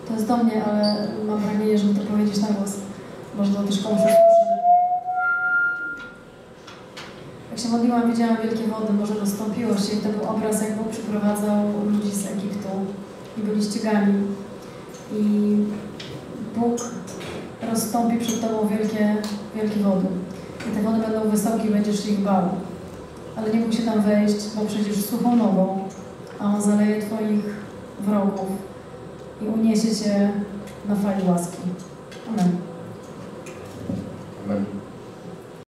To jest do mnie, ale mam pragnienie, żeby to powiedzieć na głos. Może to też komuś usłyszy. Jak się modliłam, widziałam wielkie wody, morze rozstąpiło się i to był obraz, jak Bóg przyprowadzał ludzi z Egiptu i byli ścigani. I Bóg rozstąpi przed Tobą wielkie wody. I te wody będą wysokie i będziesz się ich bał. Ale nie bój się tam wejść, bo przecież suchą nogą, a On zaleje Twoich wrogów i uniesie Cię na fali łaski. Amen.